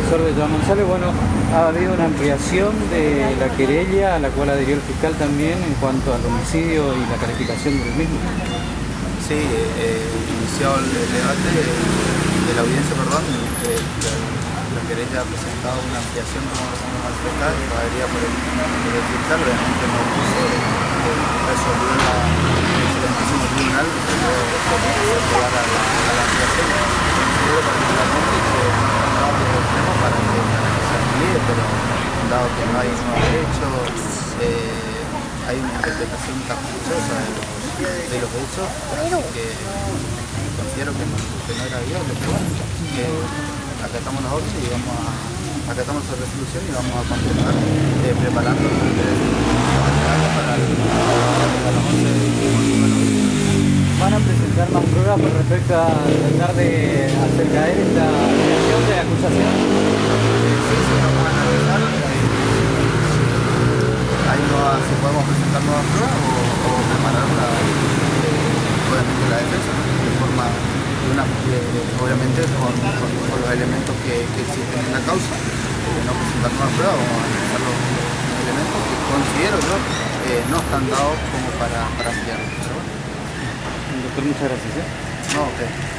profesor de Joan González. Bueno, ha habido una ampliación de la querella a la cual adhirió el fiscal también en cuanto al homicidio y la calificación del mismo. Sí, inició el debate de la audiencia, perdón, la querella ha presentado una ampliación como al fiscal, todavía por el fiscal, obviamente no puso, resolvió el excelentísimo tribunal, llegar a la ampliación. Considero particularmente que no tenemos para que se amplíe, pero dado que no hay nuevos hechos, hay una interpretación caprichosa de los hechos, así que considero que no era viable, pero bueno, acatamos las órdenes y acatamos la resolución y vamos a continuar preparando para los 11 de. ¿Van a presentar más pruebas con respecto a tratar de hacer caer esta creación de acusación? Sí, vamos a analizar. Ahí si podemos presentar nuevas pruebas o preparar obviamente la defensa, de forma obviamente con los elementos que existen en la causa, no presentar nuevas pruebas, vamos a analizar los elementos que considero yo no están dados como para ampliar. Doctor, muchas gracias. No, okay.